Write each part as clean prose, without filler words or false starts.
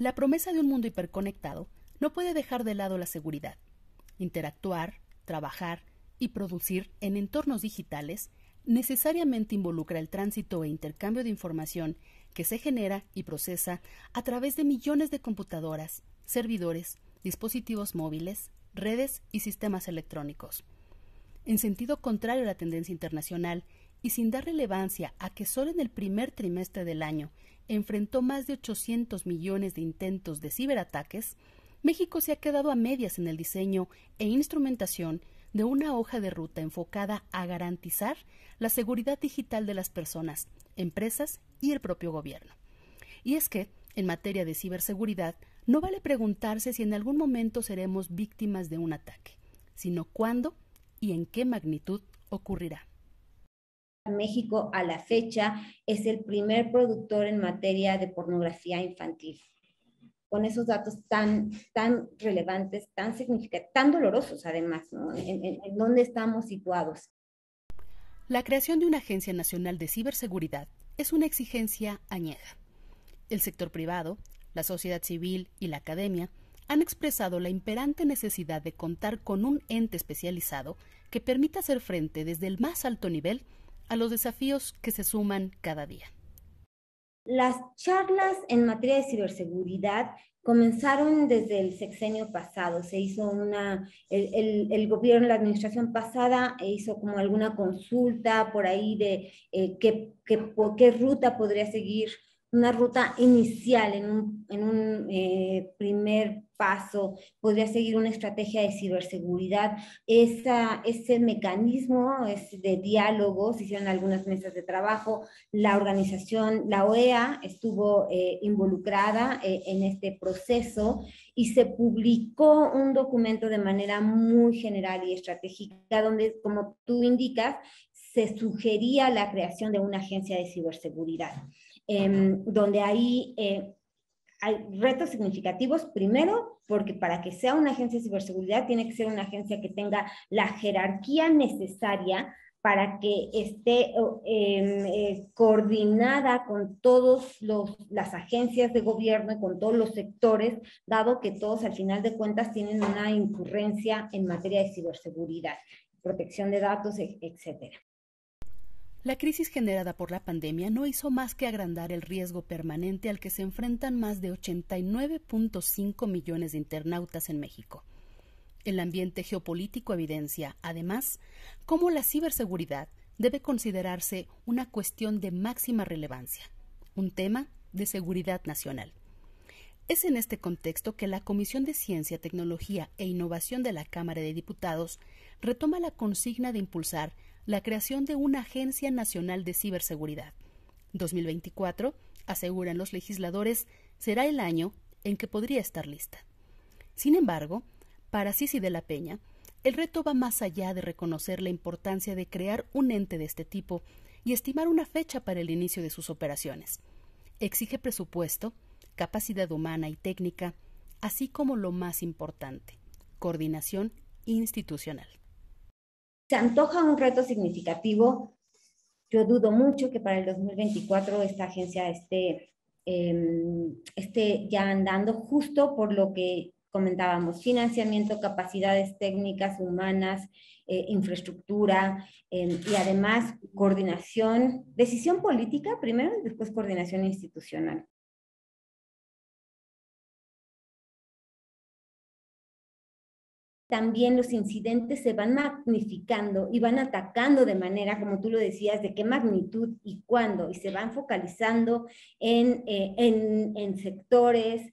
La promesa de un mundo hiperconectado no puede dejar de lado la seguridad. Interactuar, trabajar y producir en entornos digitales necesariamente involucra el tránsito e intercambio de información que se genera y procesa a través de millones de computadoras, servidores, dispositivos móviles, redes y sistemas electrónicos. En sentido contrario a la tendencia internacional y sin dar relevancia a que solo en el primer trimestre del año enfrentó más de 800 millones de intentos de ciberataques, México se ha quedado a medias en el diseño e instrumentación de una hoja de ruta enfocada a garantizar la seguridad digital de las personas, empresas y el propio gobierno. Y es que, en materia de ciberseguridad, no vale preguntarse si en algún momento seremos víctimas de un ataque, sino cuándo y en qué magnitud ocurrirá. México a la fecha es el primer productor en materia de pornografía infantil. Con esos datos tan relevantes, tan significativos, tan dolorosos además, ¿no? ¿En dónde estamos situados? La creación de una Agencia Nacional de Ciberseguridad es una exigencia añeja. El sector privado, la sociedad civil y la academia han expresado la imperante necesidad de contar con un ente especializado que permita hacer frente desde el más alto nivel a los desafíos que se suman cada día. Las charlas en materia de ciberseguridad comenzaron desde el sexenio pasado. Se hizo el gobierno, la administración pasada hizo como alguna consulta por ahí de qué ruta podría seguir, una ruta inicial en un primer paso, podría seguir una estrategia de ciberseguridad. Ese mecanismo de diálogo, se hicieron algunas mesas de trabajo, la organización, la OEA, estuvo involucrada en este proceso y se publicó un documento de manera muy general y estratégica donde, como tú indicas, se sugería la creación de una agencia de ciberseguridad, donde ahí hay retos significativos. Primero, porque para que sea una agencia de ciberseguridad tiene que ser una agencia que tenga la jerarquía necesaria para que esté coordinada con todas las agencias de gobierno y con todos los sectores, dado que todos al final de cuentas tienen una incurrencia en materia de ciberseguridad, protección de datos, etcétera. La crisis generada por la pandemia no hizo más que agrandar el riesgo permanente al que se enfrentan más de 89.5 millones de internautas en México. El ambiente geopolítico evidencia, además, cómo la ciberseguridad debe considerarse una cuestión de máxima relevancia, un tema de seguridad nacional. Es en este contexto que la Comisión de Ciencia, Tecnología e Innovación de la Cámara de Diputados retoma la consigna de impulsar la creación de una Agencia Nacional de Ciberseguridad. 2024, aseguran los legisladores, será el año en que podría estar lista. Sin embargo, para Sisi de la Peña, el reto va más allá de reconocer la importancia de crear un ente de este tipo y estimar una fecha para el inicio de sus operaciones. Exige presupuesto, capacidad humana y técnica, así como lo más importante, coordinación institucional. Se antoja un reto significativo. Yo dudo mucho que para el 2024 esta agencia esté ya andando, justo por lo que comentábamos: financiamiento, capacidades técnicas, humanas, infraestructura, y además coordinación, decisión política primero y después coordinación institucional. También los incidentes se van magnificando y van atacando de manera, como tú lo decías, de qué magnitud y cuándo, y se van focalizando en sectores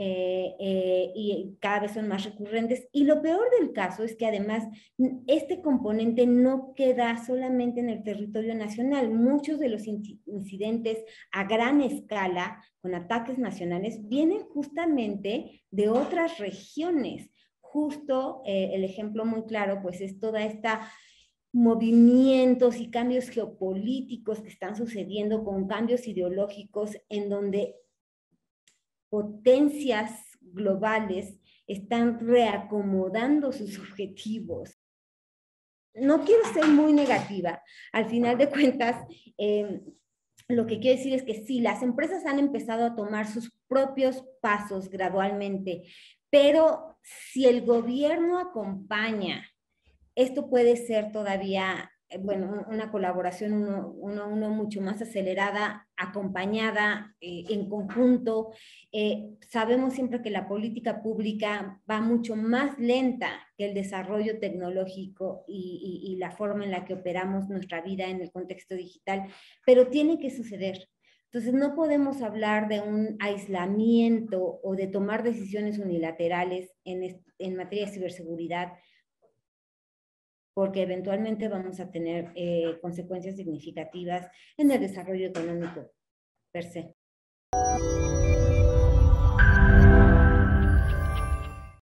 y cada vez son más recurrentes. Y lo peor del caso es que además este componente no queda solamente en el territorio nacional. Muchos de los incidentes a gran escala, con ataques nacionales, vienen justamente de otras regiones. Justo el ejemplo muy claro, pues, es toda esta movimientos y cambios geopolíticos que están sucediendo con cambios ideológicos en donde potencias globales están reacomodando sus objetivos. No quiero ser muy negativa. Al final de cuentas, lo que quiero decir es que sí, las empresas han empezado a tomar sus propios pasos gradualmente, pero si el gobierno acompaña, esto puede ser todavía, bueno, una colaboración uno a uno mucho más acelerada, acompañada, en conjunto. Sabemos siempre que la política pública va mucho más lenta que el desarrollo tecnológico y la forma en la que operamos nuestra vida en el contexto digital, pero tiene que suceder. Entonces, no podemos hablar de un aislamiento o de tomar decisiones unilaterales en materia de ciberseguridad, porque eventualmente vamos a tener consecuencias significativas en el desarrollo económico per se.